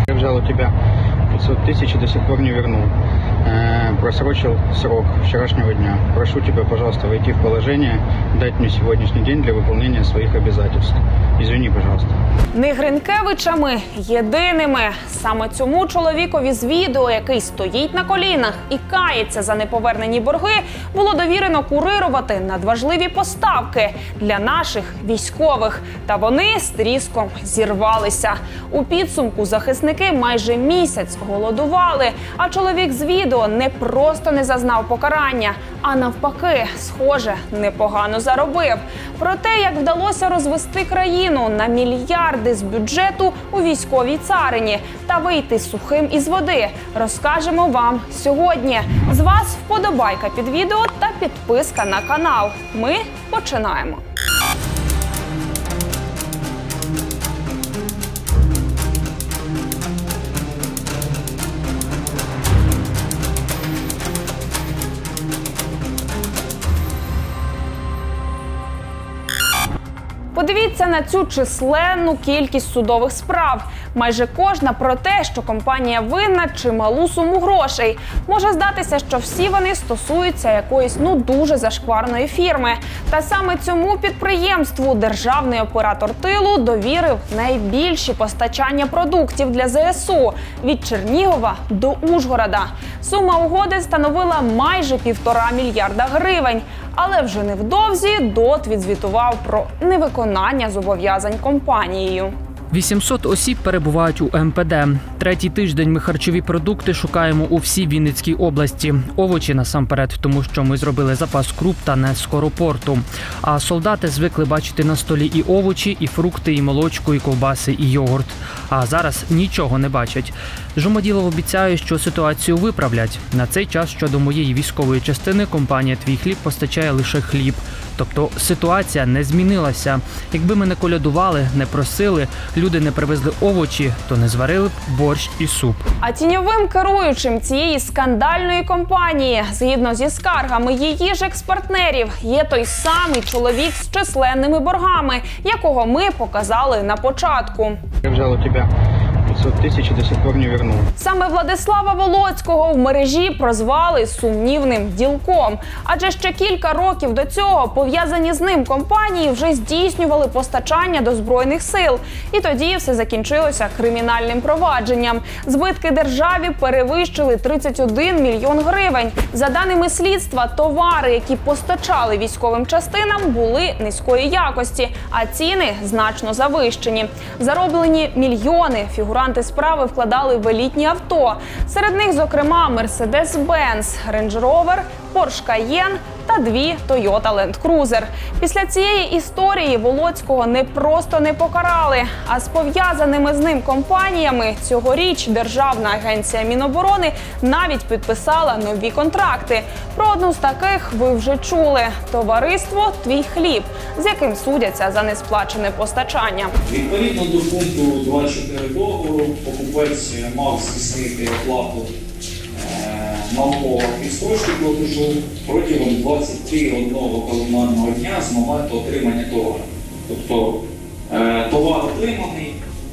Я взял у тебя 500 тысяч и до сих пор не вернул. Просрочил срок вчерашнего дня. Прошу тебя, пожалуйста, войти в положение, дать мне сегодняшний день для выполнения своих обязательств. Извини, пожалуйста. Не Гринкевичами єдиними. Саме цьому чоловікові з відео, який стоїть на колінах і кається за неповернені борги, було довірено курирувати надважливі поставки для наших військових. Та вони з тріском зірвалися. У підсумку захисники майже місяць голодували, а чоловік з відео не просто не зазнав покарання, а навпаки, схоже, непогано заробив. Про те, як вдалося розвести країну на мільярди з бюджету у військовій царині та вийти сухим із води, розкажемо вам сьогодні. З вас вподобайка під відео та підписка на канал. Ми починаємо. Подивіться на цю численну кількість судових справ. Майже кожна про те, що компанія винна чималу суму грошей. Може здатися, що всі вони стосуються якоїсь дуже зашкварної фірми. Та саме цьому підприємству державний оператор тилу довірив найбільші постачання продуктів для ЗСУ – від Чернігова до Ужгорода. Сума угоди становила майже 1,5 мільярда гривень. Але вже невдовзі ДОТ відзвітував про невиконання зобов'язань компанією. 800 осіб перебувають у МПД. Третій тиждень ми харчові продукти шукаємо у всій Вінницькій області. Овочі насамперед, тому що ми зробили запас круп та не скоропорту. А солдати звикли бачити на столі і овочі, і фрукти, і молочку, і ковбаси, і йогурт. А зараз нічого не бачать. Жумаділов обіцяє, що ситуацію виправлять. На цей час щодо моєї військової частини компанія «Твій хліб» постачає лише хліб. Тобто ситуація не змінилася. Якби ми не колядували, не просили, люди не привезли овочі, то не зварили б борщ і суп. А тіньовим керуючим цієї скандальної компанії, згідно зі скаргами її ж експартнерів, є той самий чоловік з численними боргами, якого ми показали на початку. Я взял у тебя 500 тысяч и до сих пор не вернул. Саме Владислава Волоцького в мережі прозвали сумнівним ділком. Адже ще кілька років до цього пов'язані з ним компанії вже здійснювали постачання до Збройних сил. І тоді все закінчилося кримінальним провадженням. Збитки державі перевищили 31 мільйон гривень. За даними слідства, товари, які постачали військовим частинам, були низької якості, а ціни значно завищені. Зароблені мільйони фігуранти справи вкладали в елітні авто. Серед них, зокрема, Mercedes-Benz, Range Rover, Porsche Cayenne та 2 Toyota Land Cruiser. Після цієї історії Волоцького не просто не покарали, а з пов'язаними з ним компаніями цьогоріч Державна агенція Міноборони навіть підписала нові контракти. Про одну з таких ви вже чули – товариство «Твій хліб», з яким судяться за несплачене постачання. Відповідно до пункту 2.4 договору, покупець мав здійснити оплату малого відстрочки платежу протягом 21 календарного дня з моменту отримання товару. Тобто товар отриманий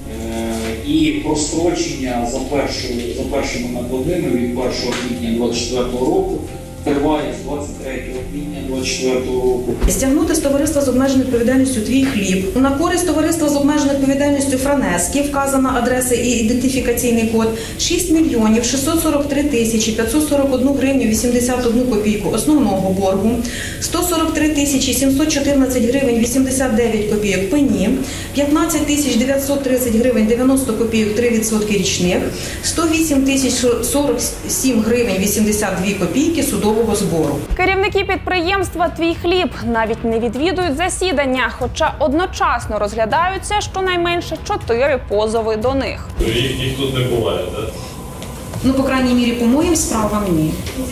і прострочення за першими накладними від 1 квітня 2024 року триває з 23 квітня 2024 року. Стягнути з товариства з обмеженою відповідальністю «Твій хліб» на користь товариства з обмеженою відповідальністю «Франески», вказана адреса і ідентифікаційний код, 6 мільйонів 643 тисячі 541 гривню 81 копійку основного боргу, 143 тисячі 714 гривень 89 копійок пені, 15 тисяч 930 гривень 90 копійок 3% річних, 108 тисяч 47 гривень 82 копійки судового збору. Керівники підприємства «Твій хліб» навіть не відвідують засідання, хоча одночасно розглядаються щонайменше 4 позови до них. Їх тут не буває, так? Ну, по крайній мірі, по моїм справам ні.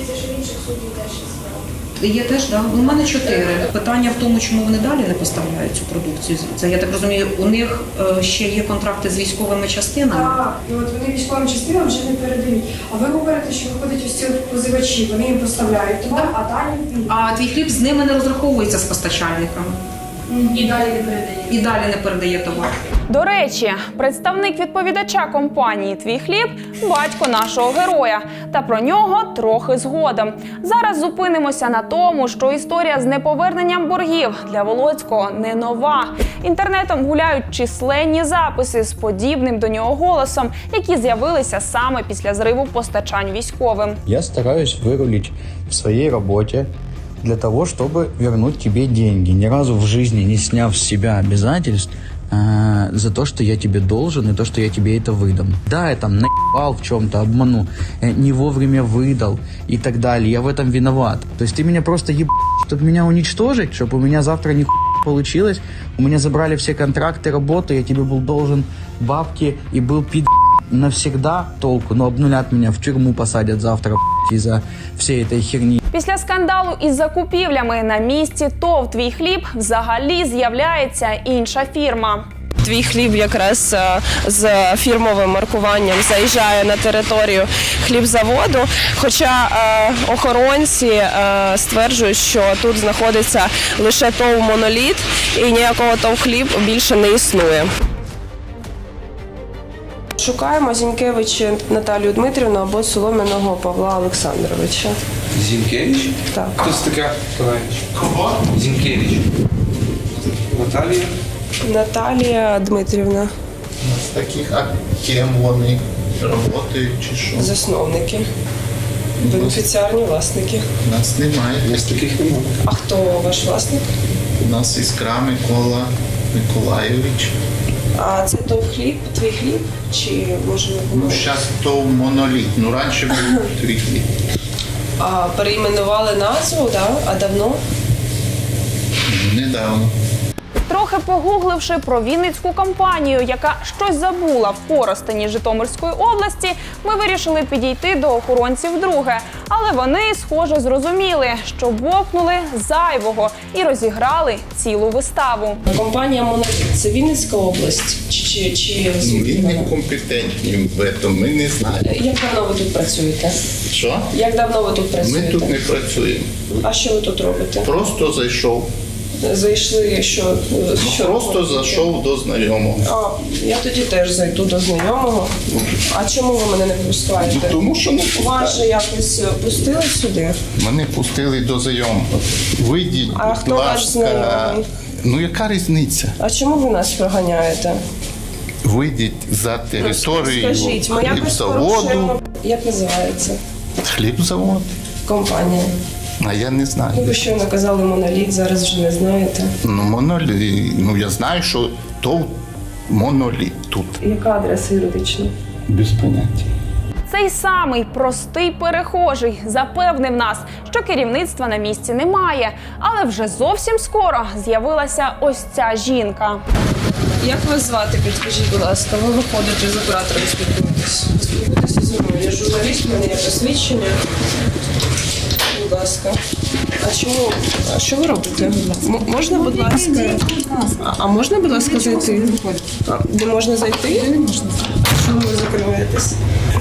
Є теж, так. У мене 4. Питання в тому, чому вони далі не поставляють цю продукцію. Це, я так розумію, у них ще є контракти з військовими частинами? Так, і от вони військовим частинам вже не передають. А ви говорите, що виходять ось ці позивачі, вони їм поставляють товар, а далі... А «Твій хліб» з ними не розраховується з постачальниками. І далі не передає. І далі не передає товар. До речі, представник відповідача компанії «Твій хліб» – батько нашого героя. Та про нього трохи згодом. Зараз зупинимося на тому, що історія з неповерненням боргів для Волоцького не нова. Інтернетом гуляють численні записи з подібним до нього голосом, які з'явилися саме після зриву постачань військовим. Я стараюсь вырулить в своей работе для того, чтобы вернуть тебе деньги. Ни разу в жизни не сняв с себя обязательств за то, что я тебе должен, и то, что я тебе это выдам. Да, я там наебал в чем-то, обманул, не вовремя выдал и так далее. Я в этом виноват. То есть ты меня просто чтобы меня уничтожить, чтобы у меня завтра ни получилось. У меня забрали все контракты, работы, я тебе был должен бабки и был навсегда толку. Но обнулят меня, в тюрьму посадят завтра из-за всей этой херни. Після скандалу із закупівлями на місці ТОВ «Твій хліб» взагалі з'являється інша фірма. Твій хліб якраз з фірмовим маркуванням заїжджає на територію хлібзаводу, хоча охоронці стверджують, що тут знаходиться лише ТОВ «Моноліт» і ніякого ТОВ «Хліб» більше не існує. Шукаємо Зінкевич Наталію Дмитрівну або Соломіного Павла Олександровича. Зінкевич? Так. Хто це така? Кого? Зінкевич. Наталія? Наталія Дмитрівна. З таких, а ким вони працюють чи що? Засновники. Бенефіціарні власники. У нас немає. Є таких немає. А хто ваш власник? У нас Іскра Микола Миколайович. А це ТОВ «Хліб», «Твій хліб» чи може не було? Ну, зараз ТОВ «Моноліт». Ну, раніше був «Твій хліб». А перейменували назву, да? А давно? Недавно. Трохи погугливши про вінницьку компанію, яка щось забула в Коростені Житомирської області, ми вирішили підійти до охоронців вдруге. Але вони, схоже, зрозуміли, що бовкнули зайвого і розіграли цілу виставу. Компанія «Моноліт» – це Вінницька область? Чи Він не компетентний в цьому, ми не знаємо. Як давно ви тут працюєте? Що? Як давно ви тут працюєте? Ми тут не працюємо. А що ви тут робите? Просто зайшов. Зайшли, що Просто зайшов до знайомого. А, я тоді теж зайду до знайомого. А чому ви мене не пускаєте? Тому що не Вас же якось пустили сюди? Мене пустили до знайомого. Вийдіть, А хто ваш знайомий? Ну, яка різниця? А чому ви нас проганяєте? Вийдіть за територію Скажіть, ми якось хлібзаводу. порушуємо. Як називається Хлібзавод? компанія? А я не знаю. Ви щойно казали «Моноліт», зараз вже не знаєте. Ну, моноліт. Ну, я знаю, що то моноліт тут. Яка адреса юридична? Без поняття. Цей самий простий перехожий запевнив нас, що керівництва на місці немає. Але вже зовсім скоро з'явилася ось ця жінка. Як вас звати, підкажіть, будь ласка? Ви виходите з оператором, спілкуєтесь. Спілкуйтеся зі мною. Я журналіст, в мене є посвідчення. Будь ласка. А чому? А що ви робите? Можна, будь ласка? А можна, будь ласка, зайти? Де можна зайти? А чому ви закриваєтесь?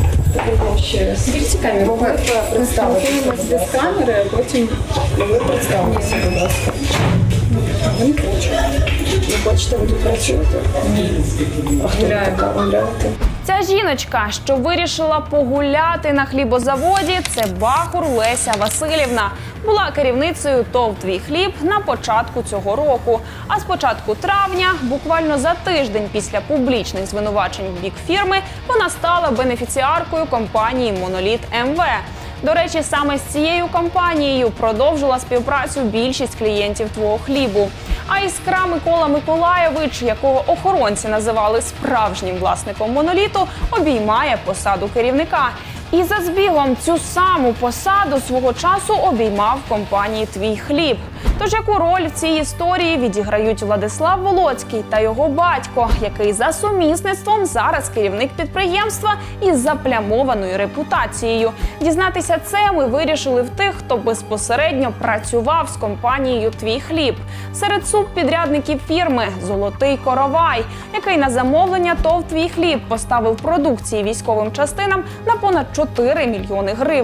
Ще раз. Скільки камер? Можете представитися без камери, а потім ви представитеся, будь ласка. Ви не хочете. Не хочете, ви тут працюєте? Ні. А гуляєте? Ця жіночка, що вирішила погуляти на хлібозаводі, це Бахур Леся Василівна. Була керівницею ТОВ «Твій хліб» на початку цього року. А з початку травня, буквально за тиждень після публічних звинувачень в бік фірми, вона стала бенефіціаркою компанії «Моноліт МВ». До речі, саме з цією компанією продовжила співпрацю більшість клієнтів «Твого хлібу». А Іскра Микола Миколайович, якого охоронці називали справжнім власником «Моноліту», обіймає посаду керівника. І за збігом цю саму посаду свого часу обіймав в компанії «Твій хліб». Тож яку роль в цій історії відіграють Владислав Волоцький та його батько, який за сумісництвом зараз керівник підприємства із заплямованою репутацією? Дізнатися це ми вирішили в тих, хто безпосередньо працював з компанією «Твій хліб». Серед субпідрядників фірми «Золотий коровай», який на замовлення ТОВ «Твій хліб» поставив продукції військовим частинам на понад 4 мільйони гривень.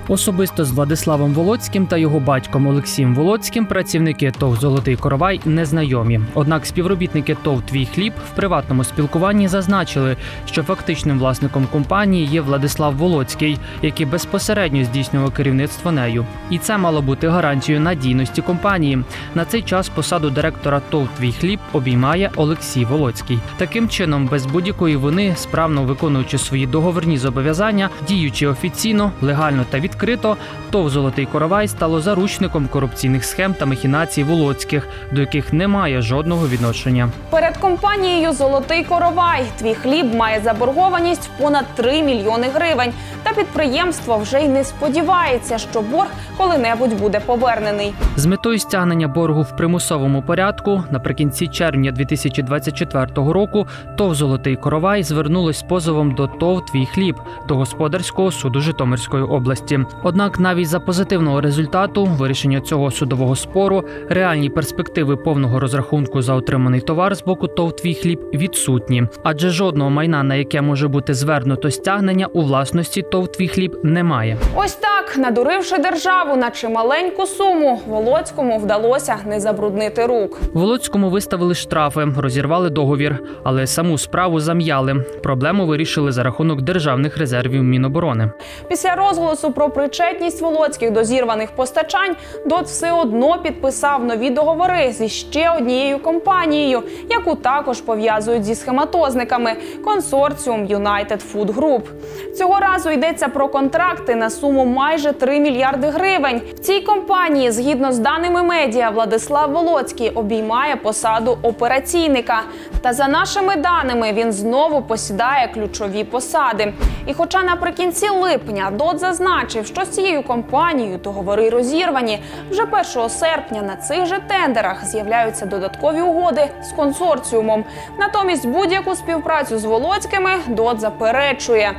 Особисто з Владиславом Волоцьким та його батьком Олексієм Волоцьким працівники ТОВ «Золотий коровай» не знайомі. Однак співробітники ТОВ «Твій хліб» в приватному спілкуванні зазначили, що фактичним власником компанії є Владислав Волоцький, який безпосередньо здійснював керівництво нею. І це мало бути гарантією надійності компанії. На цей час посаду директора ТОВ «Твій хліб» обіймає Олексій Волоцький. Таким чином, без будь-якої вини, справно виконуючи свої договірні зобов'язання, діючи офіційно, легально та відкрито, ТОВ «Золотий коровай» стало заручником корупційних схем та махінацій Волоцьких, до яких немає жодного відношення. Перед компанією «Золотий коровай» «Твій хліб» має заборгованість в понад 3 мільйони гривень. Та підприємство вже й не сподівається, що борг коли-небудь буде повернений. З метою стягнення боргу в примусовому порядку наприкінці червня 2024 року ТОВ «Золотий коровай» звернулось з позовом до ТОВ «Твій хліб» до Господарського суду Житомирської області. Однак навіть за позитивного результату вирішення цього судового спору реальні перспективи повного розрахунку за отриманий товар з боку ТОВ «Твій хліб» відсутні. Адже жодного майна, на яке може бути звернуто стягнення, у власності ТОВ «Твій хліб» немає. Ось так, надуривши державу на чималеньку суму, Волоцькому вдалося не забруднити рук. Волоцькому виставили штрафи, розірвали договір, але саму справу зам'яли. Проблему вирішили за рахунок державних резервів Міноборони. Після розголосу про причетність Волоцьких до зірваних постачань, ДОТ все одно підписав нові договори зі ще однією компанією, яку також пов'язують зі схематозниками – консорціум United Food Group. Цього разу йдеться про контракти на суму майже 3 мільярди гривень. В цій компанії, згідно з даними медіа, Владислав Волоцький обіймає посаду операційника. Та за нашими даними, він знову посідає ключові посади. І хоча наприкінці липня ДОТ зазначив, що з цією компанією договори розірвані, вже 1 серпня на цих же тендерах з'являються додаткові угоди з консорціумом. Натомість будь-яку співпрацю з Волоцькими ДОТ заперечує.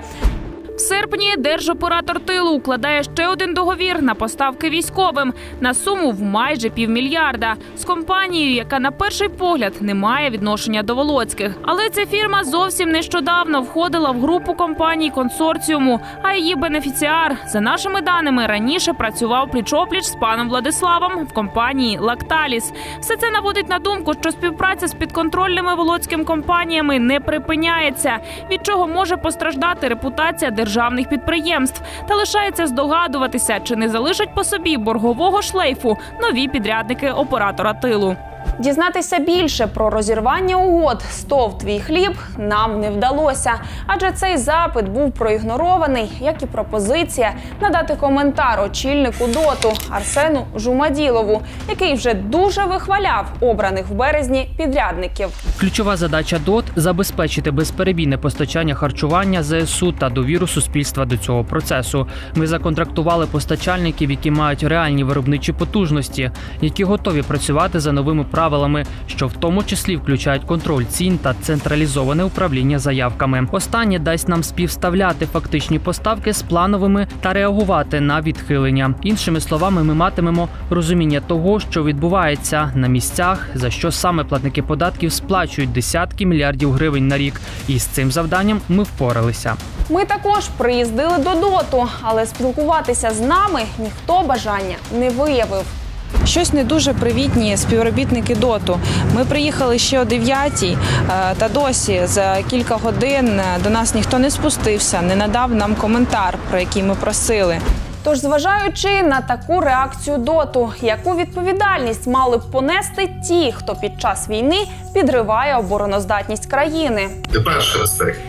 В серпні держоператор тилу укладає ще один договір на поставки військовим на суму в майже півмільярда з компанією, яка на перший погляд не має відношення до Волоцьких. Але ця фірма зовсім нещодавно входила в групу компаній консорціуму, а її бенефіціар, за нашими даними, раніше працював пліч-опліч з паном Владиславом в компанії «Лакталіс». Все це наводить на думку, що співпраця з підконтрольними Волоцьким компаніями не припиняється, від чого може постраждати репутація державних підприємств. Та лишається здогадуватися, чи не залишать по собі боргового шлейфу нові підрядники оператора тилу. Дізнатися більше про розірвання угод з ТОВ «Твій хліб» нам не вдалося, адже цей запит був проігнорований, як і пропозиція надати коментар очільнику ДОТу Арсену Жумаділову, який вже дуже вихваляв обраних в березні підрядників. Ключова задача ДОТ – забезпечити безперебійне постачання харчування ЗСУ та довіру суспільства до цього процесу. Ми законтрактували постачальників, які мають реальні виробничі потужності, які готові працювати за новими правилами, що в тому числі включають контроль цін та централізоване управління заявками. Останнє дасть нам співставляти фактичні поставки з плановими та реагувати на відхилення. Іншими словами, ми матимемо розуміння того, що відбувається на місцях, за що саме платники податків сплачують десятки мільярдів гривень на рік. І з цим завданням ми впоралися. Ми також приїздили до ДОТу, але спілкуватися з нами ніхто бажання не виявив. Щось не дуже привітні співробітники ДОТу. Ми приїхали ще о 9-й, та досі за кілька годин до нас ніхто не спустився, не надав нам коментар, про який ми просили. Тож, зважаючи на таку реакцію ДОТу, яку відповідальність мали б понести ті, хто під час війни підриває обороноздатність країни? Перший аспект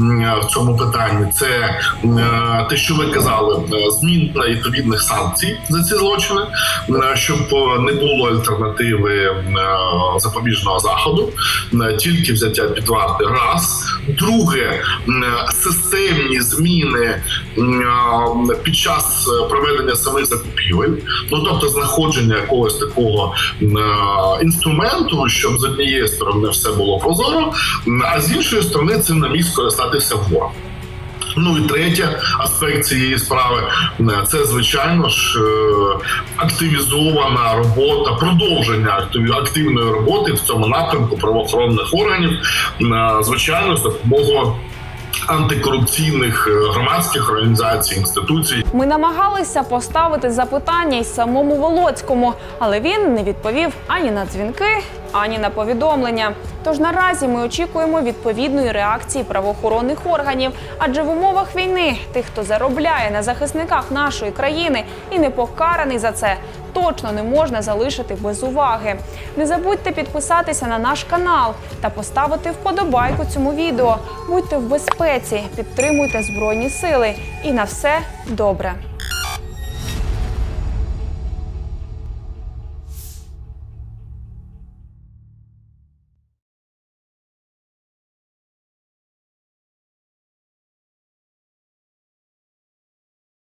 в цьому питанні – це те, що ви казали, зміна відповідних санкцій за ці злочини, щоб не було альтернативи запобіжного заходу, тільки взяття під варту – раз. Друге, системні зміни під час проведення самих закупівель, тобто знаходження якогось такого інструменту, щоб з однієї сторони все було прозоро, а з іншої сторони цим не міг скористатися ворог. Ну і третій аспект цієї справи – це, звичайно ж, активізована робота, продовження активної роботи в цьому напрямку правоохоронних органів, звичайно, з допомогою антикорупційних громадських організацій, інституцій. Ми намагалися поставити запитання й самому Волоцькому, але він не відповів ані на дзвінки, ані на повідомлення. Тож наразі ми очікуємо відповідної реакції правоохоронних органів. Адже в умовах війни тих, хто заробляє на захисниках нашої країни і не покараний за це, точно не можна залишити без уваги. Не забудьте підписатися на наш канал та поставити вподобайку цьому відео. Будьте в безпеці, підтримуйте Збройні Сили. І на все добре!